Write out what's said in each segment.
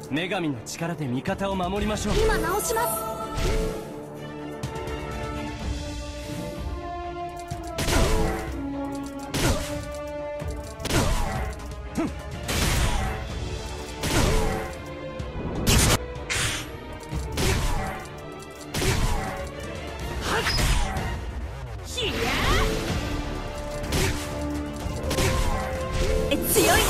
女神の力で味方を守りましょう。 今直します。強いな。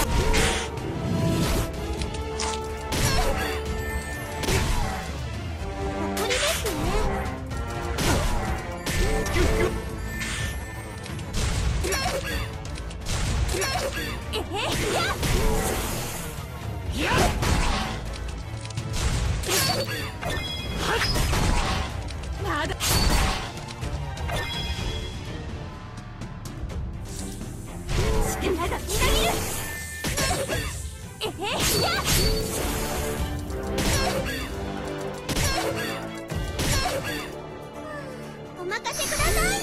お任せください。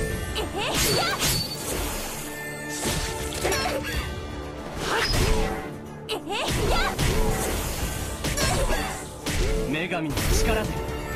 女神の力で。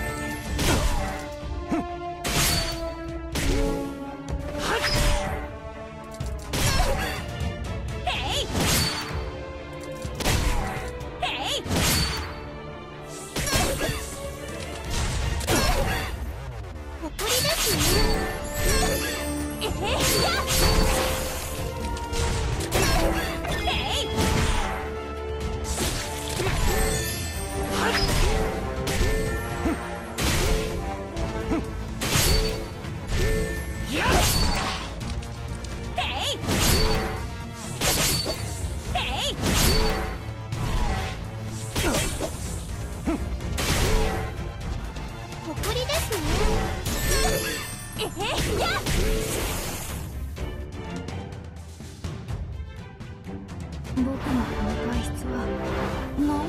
僕のこの体質は治るのだろ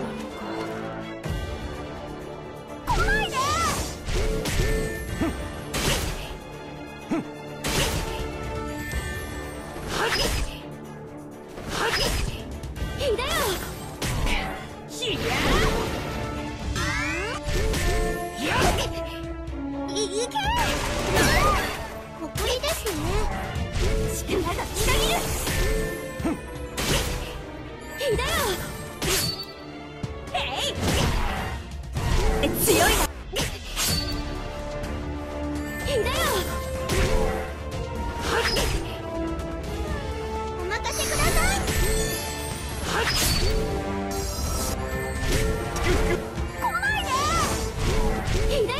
うか。来ないで。いでよ。いけ。誇りですね。力がみなぎる。いだよ。強いな。いだよ。お任せください。来ないで。いだよ。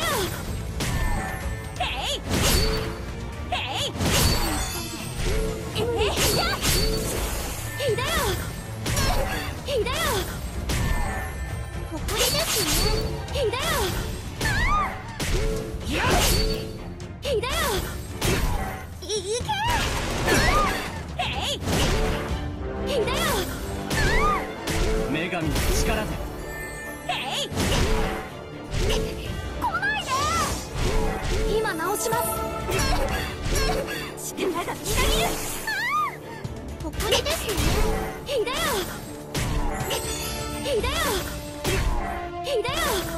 いだよ。いだよ。誇りですね。いだよ。いだよ。いけ。いだよ。女神の力で。 来ないで。今直します。力がみなぎる。誇りですね。いだよ。いだよ。いだよ。